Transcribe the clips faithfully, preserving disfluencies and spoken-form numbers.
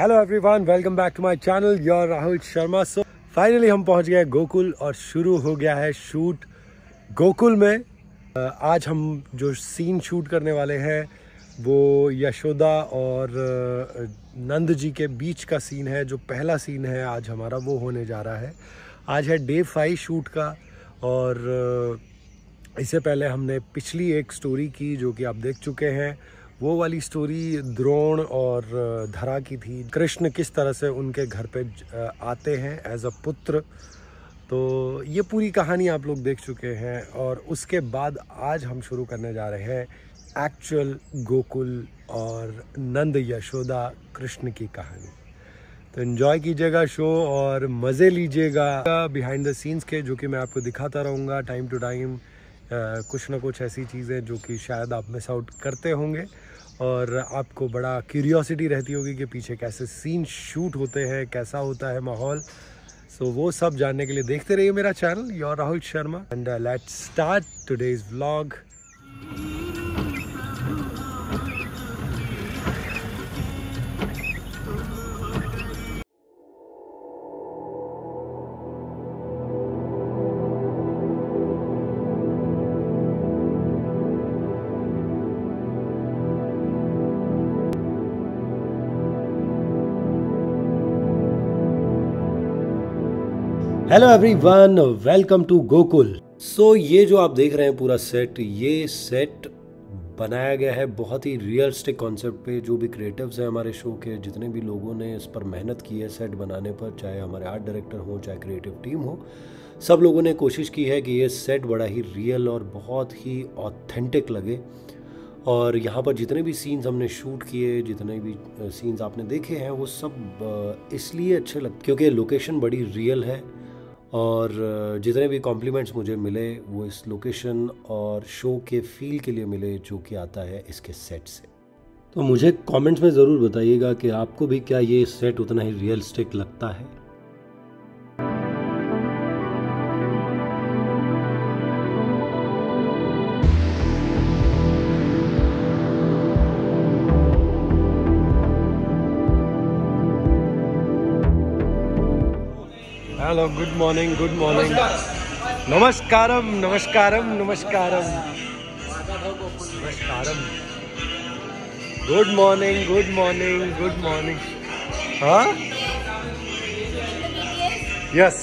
Hello everyone, welcome back to my channel, your Rahul Sharma. So finally हम पहुंच गए गोकुल और शुरू हो गया है शूट गोकुल में। आज हम जो सीन शूट करने वाले हैं वो यशोदा और नंद जी के बीच का सीन है। जो पहला सीन है आज हमारा वो होने जा रहा है। आज है डे फाइव शूट का और इससे पहले हमने पिछली एक स्टोरी की जो कि आप देख चुके हैं। वो वाली स्टोरी द्रोण और धरा की थी। कृष्ण किस तरह से उनके घर पे आते हैं एज अ पुत्र, तो ये पूरी कहानी आप लोग देख चुके हैं। और उसके बाद आज हम शुरू करने जा रहे हैं एक्चुअल गोकुल और नंद यशोदा कृष्ण की कहानी। तो एंजॉय कीजिएगा शो और मज़े लीजिएगा बिहाइंड द सीन्स के, जो कि मैं आपको दिखाता रहूँगा टाइम टू टाइम। कुछ ना कुछ ऐसी चीज़ें जो कि शायद आप मिस आउट करते होंगे और आपको बड़ा क्यूरियोसिटी रहती होगी कि पीछे कैसे सीन शूट होते हैं, कैसा होता है माहौल। सो so, वो सब जानने के लिए देखते रहिए मेरा channel your Rahul Sharma and let's start today's vlog. Hello everyone, welcome to Gokul. So ये जो आप देख रहे हैं पूरा सेट, ये सेट बनाया गया है बहुत ही रियलिस्टिक कॉन्सेप्ट पे। जो भी क्रिएटिव्स हैं हमारे शो के, जितने भी लोगों ने इस पर मेहनत की है सेट बनाने पर, चाहे हमारे आर्ट डायरेक्टर हो चाहे क्रिएटिव टीम हो, सब लोगों ने कोशिश की है कि ये सेट बड़ा ही रियल और बहुत ही ऑथेंटिक लगे। और यहाँ पर जितने भी सीन्स हमने शूट किए, जितने भी सीन्स आपने देखे हैं, वो सब इसलिए अच्छे लगते क्योंकि लोकेशन बड़ी रियल है। और जितने भी कॉम्प्लीमेंट्स मुझे मिले वो इस लोकेशन और शो के फील के लिए मिले जो कि आता है इसके सेट से। तो मुझे कमेंट्स में ज़रूर बताइएगा कि आपको भी क्या ये सेट उतना ही रियलिस्टिक लगता है। Hello, good morning, good morning, नमस्कारम नमस्कारम नमस्कारम नमस्कारम, good morning good morning good morning. हाँ, यस।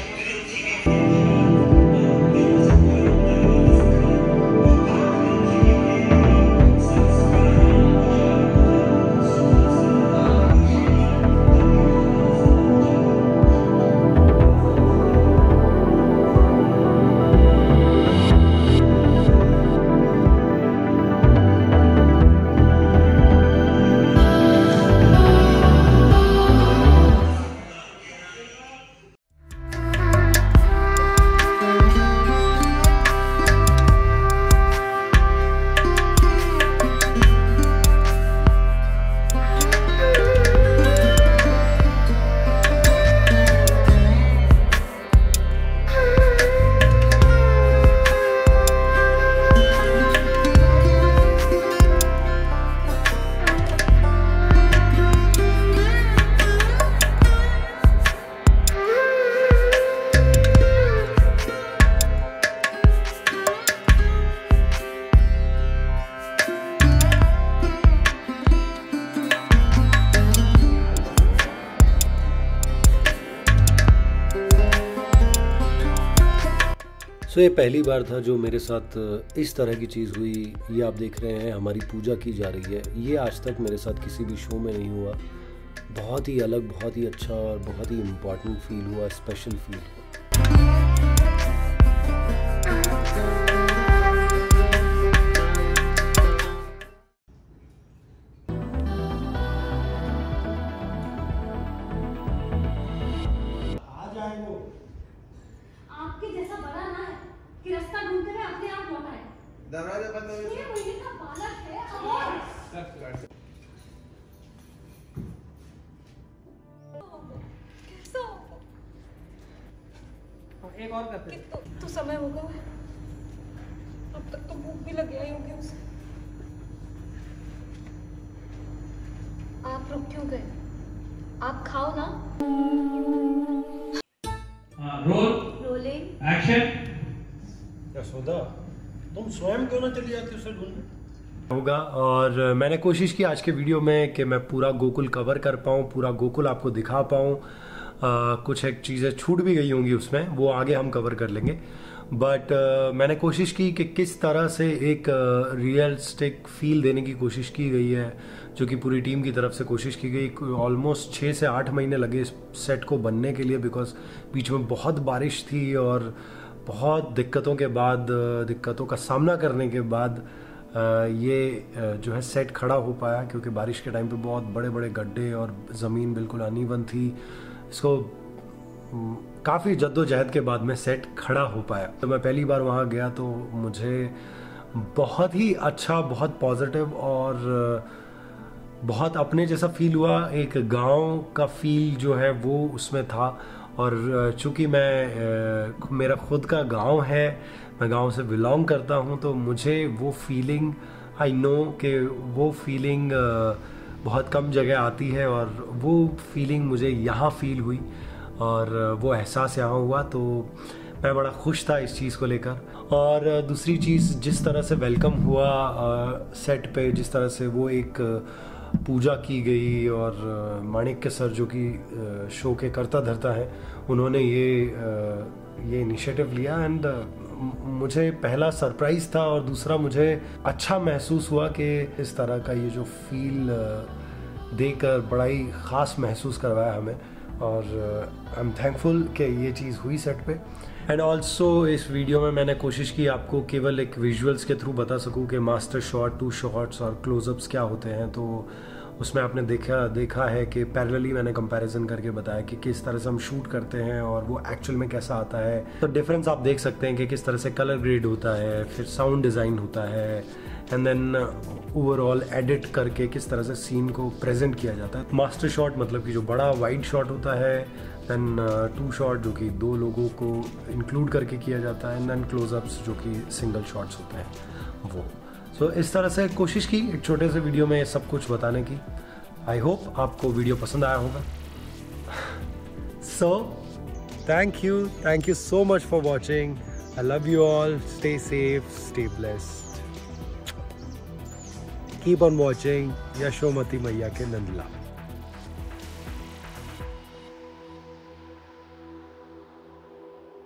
तो ये पहली बार था जो मेरे साथ इस तरह की चीज़ हुई। ये आप देख रहे हैं हमारी पूजा की जा रही है। ये आज तक मेरे साथ किसी भी शो में नहीं हुआ। बहुत ही अलग, बहुत ही अच्छा और बहुत ही इम्पोर्टेंट फील हुआ, स्पेशल फील हुआ। दरवाजा बंद हो गया। ये का बालक है और कैसा एक और करते हैं। तो, तो समय होगा, अब तक तो भूख भी लग गई होगी उसे। आप रुक क्यों गए? आप खाओ ना। Role rolling action. यशोदा, तुम स्वयं क्यों ना चली जाती उसे ढूंढने? होगा। और मैंने कोशिश की आज के वीडियो में कि मैं पूरा गोकुल कवर कर पाऊँ, पूरा गोकुल आपको दिखा पाऊँ। कुछ एक चीज़ें छूट भी गई होंगी उसमें, वो आगे हम कवर कर लेंगे। बट uh, मैंने कोशिश की कि किस तरह से एक रियलिस्टिक uh, फील देने की कोशिश की गई है, जो कि पूरी टीम की तरफ से कोशिश की गई। ऑलमोस्ट छः से आठ महीने लगे इस सेट को बनने के लिए, बिकॉज बीच में बहुत बारिश थी और बहुत दिक्कतों के बाद, दिक्कतों का सामना करने के बाद ये जो है सेट खड़ा हो पाया, क्योंकि बारिश के टाइम पे बहुत बड़े बड़े गड्ढे और ज़मीन बिल्कुल अनइवन थी। इसको काफ़ी जद्दोजहद के बाद में सेट खड़ा हो पाया। तो मैं पहली बार वहाँ गया तो मुझे बहुत ही अच्छा, बहुत पॉजिटिव और बहुत अपने जैसा फील हुआ। एक गांव का फील जो है वो उसमें था। और चूँकि मैं मेरा खुद का गांव है, मैं गांव से बिलोंग करता हूं, तो मुझे वो फीलिंग, आई नो कि वो फीलिंग बहुत कम जगह आती है, और वो फीलिंग मुझे यहाँ फील हुई और वो एहसास यहाँ हुआ। तो मैं बड़ा खुश था इस चीज़ को लेकर। और दूसरी चीज़, जिस तरह से वेलकम हुआ सेट पे, जिस तरह से वो एक पूजा की गई, और माणिक्य सर जो कि शो के करता धरता है, उन्होंने ये ये इनिशिएटिव लिया। एंड मुझे पहला सरप्राइज़ था, और दूसरा मुझे अच्छा महसूस हुआ कि इस तरह का ये जो फील देकर बड़ा ही ख़ास महसूस करवाया हमें। और आई एम थैंकफुल कि ये चीज़ हुई सेट पे। एंड ऑल्सो इस वीडियो में मैंने कोशिश की आपको केवल एक विजुअल्स के थ्रू बता सकूं कि मास्टर शॉट, टू शॉट्स और क्लोजअप्स क्या होते हैं। तो उसमें आपने देखा देखा है कि पैरेलली मैंने कंपैरिजन करके बताया कि किस तरह से हम शूट करते हैं और वो एक्चुअल में कैसा आता है। तो डिफरेंस आप देख सकते हैं कि किस तरह से कलर ग्रेड होता है, फिर साउंड डिज़ाइन होता है, एंड देन ओवरऑल एडिट करके किस तरह से सीन को प्रेजेंट किया जाता है। मास्टर शॉट मतलब कि जो बड़ा वाइड शॉट होता है, देन टू शॉट जो कि दो लोगों को इंक्लूड करके किया जाता है, एंड देन क्लोजअप्स जो कि सिंगल शॉट्स होते हैं वो। सो so, इस तरह से कोशिश की एक छोटे से वीडियो में सब कुछ बताने की। आई होप आपको वीडियो पसंद आया होगा। So thank you thank you so much for watching. I love you all. Stay safe, stay blessed, keep on watching Yashomati Maiya के नंदलाल।